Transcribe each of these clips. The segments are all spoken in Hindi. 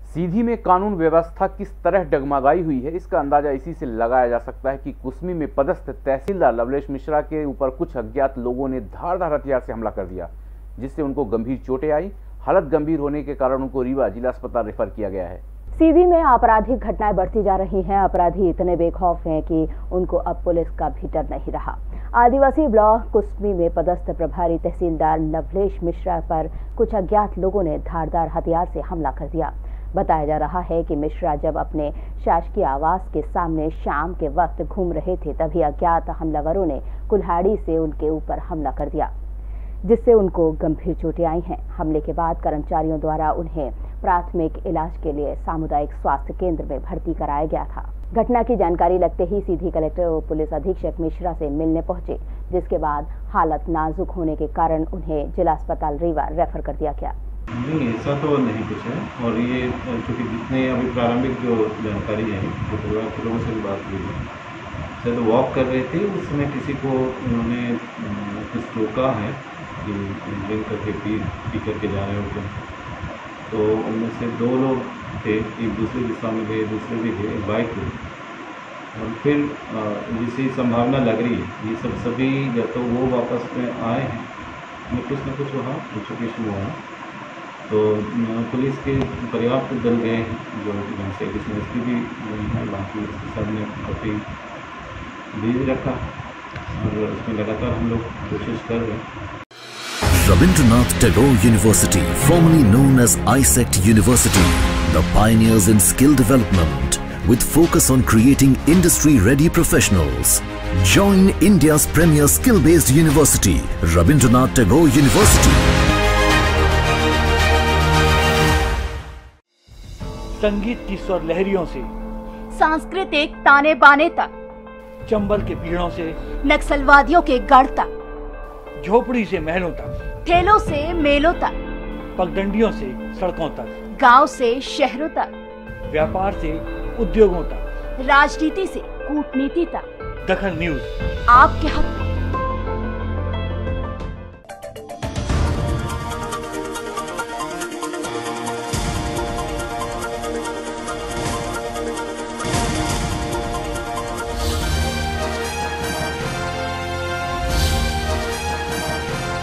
सीधी में कानून व्यवस्था किस तरह डगमगाई हुई है, इसका अंदाजा इसी से लगाया जा सकता है कि कुसमी में पदस्थ तहसीलदार लवलेश मिश्रा के ऊपर कुछ अज्ञात लोगों ने धारदार हथियार से हमला कर दिया, जिससे उनको गंभीर चोटें आई। हालत गंभीर होने के कारण उनको रीवा जिला अस्पताल रेफर किया गया है। सीधी में आपराधिक घटनाएं बढ़ती जा रही हैं। अपराधी इतने बेखौफ हैं कि उनको अब पुलिस का भी डर नहीं रहा। आदिवासी ब्लॉक कुसमी में पदस्थ प्रभारी तहसीलदार लवलेश मिश्रा पर कुछ अज्ञात लोगों ने धारदार हथियार से हमला कर दिया। बताया जा रहा है कि मिश्रा जब अपने शासकीय आवास के सामने शाम के वक्त घूम रहे थे, तभी अज्ञात हमलावरों ने कुल्हाड़ी से उनके ऊपर हमला कर दिया, जिससे उनको गंभीर चोटें आई हैं। हमले के बाद कर्मचारियों द्वारा उन्हें प्राथमिक इलाज के लिए सामुदायिक स्वास्थ्य केंद्र में भर्ती कराया गया था। घटना की जानकारी लगते ही सीधी कलेक्टर और पुलिस अधीक्षक मिश्रा से मिलने पहुंचे, जिसके बाद हालत नाजुक होने के कारण उन्हें जिला अस्पताल रीवा रेफर कर दिया गया। नहीं, ऐसा तो नहीं कुछ है। और ये चूँकि जितने अभी प्रारंभिक जो जानकारी है, जो परिवार के लोगों से भी बात हुई है, शायद वॉक कर रहे थे, उस समय किसी को उन्होंने कुछ रोका है कि ड्रिंक करके पी करके जा रहे होते हैं। तो उनमें से 2 लोग थे, एक दूसरी दिशा में गए, दूसरे भी गए, बाइक हुई। और फिर जिसकी संभावना लग रही है, ये सब सभी या तो वो वापस में आए हैं, कुछ न कुछ वहाँ एजुकेशन हुआ है। तो पुलिस के पर्याप्त दल गए हैं, जो यहाँ से एडिशनल एसपी भी है, बाकी सब ने काफ़ी बीज रखा और उसमें लगातार हम लोग कोशिश कर रहे हैं। Rabindranath Tagore University, formerly known as ISECT University, the pioneers in skill development with focus on creating industry-ready professionals. Join India's premier skill-based university, Rabindranath Tagore University. संगीत की स्वर लहरियों से सांस्कृतिक ताने बाने तक, चंबल के पीड़ों से नक्सलवादियों के गढ़ तक, झोपड़ी से महलों तक, ठेलों से मेलों तक, पगडंडियों से सड़कों तक, गांव से शहरों तक, व्यापार से उद्योगों तक, राजनीति से कूटनीति तक, दखल न्यूज आपके हक में।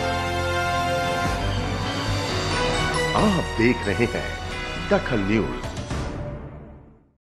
आप देख रहे हैं दखल न्यूज।